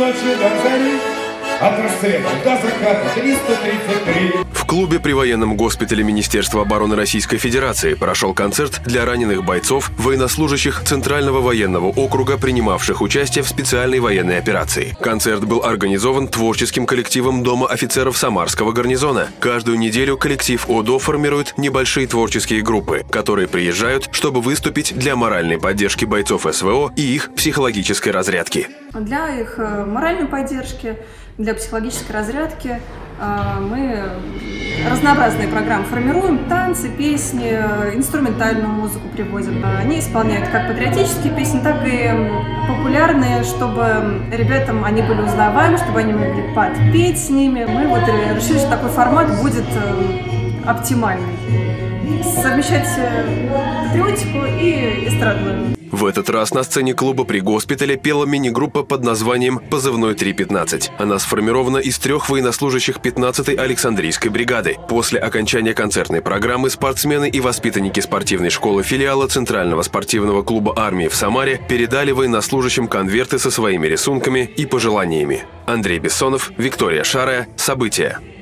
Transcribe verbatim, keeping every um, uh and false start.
ночи до зари, от рассвета до заката триста тридцать три. В клубе при военном госпитале Министерства обороны Российской Федерации прошел концерт для раненых бойцов, военнослужащих Центрального военного округа, принимавших участие в специальной военной операции. Концерт был организован творческим коллективом Дома офицеров Самарского гарнизона. Каждую неделю коллектив ОДО формирует небольшие творческие группы, которые приезжают, чтобы выступить для моральной поддержки бойцов СВО и их психологической разрядки. Для их моральной поддержки, для психологической разрядки мы разнообразные программы формируем, танцы, песни, инструментальную музыку привозим. Они исполняют как патриотические песни, так и популярные, чтобы ребятам они были узнаваемы, чтобы они могли подпеть с ними. Мы вот решили, что такой формат будет оптимальный. Совмещать патриотику и эстрадную. В этот раз на сцене клуба при госпитале пела мини-группа под названием «Позывной три пятнадцать». Она сформирована из трех военнослужащих пятнадцатой Александрийской бригады. После окончания концертной программы спортсмены и воспитанники спортивной школы филиала Центрального спортивного клуба армии в Самаре передали военнослужащим конверты со своими рисунками и пожеланиями. Андрей Бессонов, Виктория Шарая. События.